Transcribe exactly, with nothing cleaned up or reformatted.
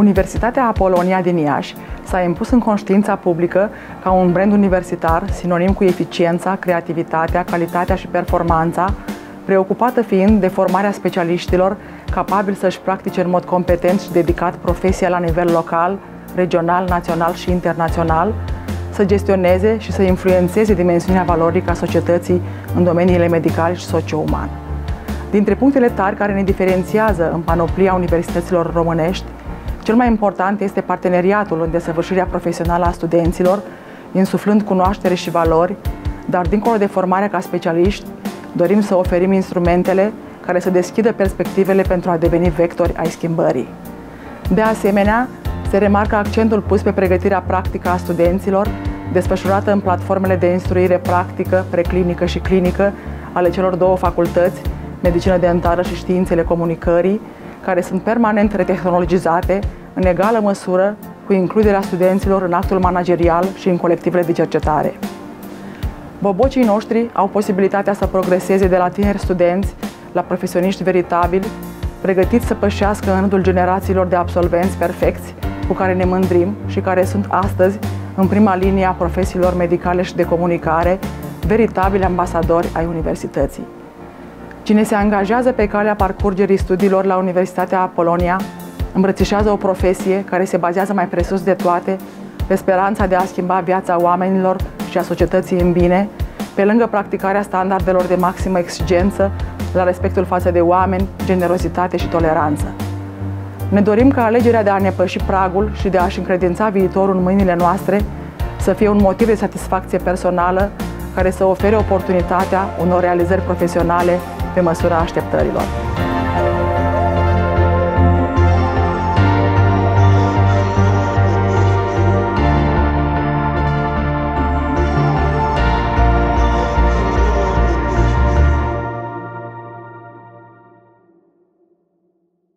Universitatea Apolonia din Iași s-a impus în conștiința publică ca un brand universitar sinonim cu eficiența, creativitatea, calitatea și performanța, preocupată fiind de formarea specialiștilor capabili să-și practice în mod competent și dedicat profesia la nivel local, regional, național și internațional, să gestioneze și să influențeze dimensiunea valorică a societății în domeniile medicale și socio-umane. Dintre punctele tari care ne diferențiază în panoplia universităților românești, cel mai important este parteneriatul în desăvârșirea profesională a studenților, insuflând cunoaștere și valori, dar dincolo de formarea ca specialiști, dorim să oferim instrumentele care să deschidă perspectivele pentru a deveni vectori ai schimbării. De asemenea, se remarcă accentul pus pe pregătirea practică a studenților, desfășurată în platformele de instruire practică, preclinică și clinică ale celor două facultăți, medicină dentară și științele comunicării, care sunt permanent retehnologizate în egală măsură cu includerea studenților în actul managerial și în colectivele de cercetare. Bobocii noștri au posibilitatea să progreseze de la tineri studenți la profesioniști veritabili, pregătiți să pășească în rândul generațiilor de absolvenți perfecți cu care ne mândrim și care sunt astăzi în prima linie a profesiilor medicale și de comunicare, veritabili ambasadori ai universității. Cine se angajează pe calea parcurgerii studiilor la Universitatea Apolonia îmbrățișează o profesie care se bazează mai presus de toate pe speranța de a schimba viața oamenilor și a societății în bine, pe lângă practicarea standardelor de maximă exigență la respectul față de oameni, generozitate și toleranță. Ne dorim ca alegerea de a ne păși pragul și de a-și încredința viitorul în mâinile noastre să fie un motiv de satisfacție personală care să ofere oportunitatea unor realizări profesionale pe măsura așteptărilor.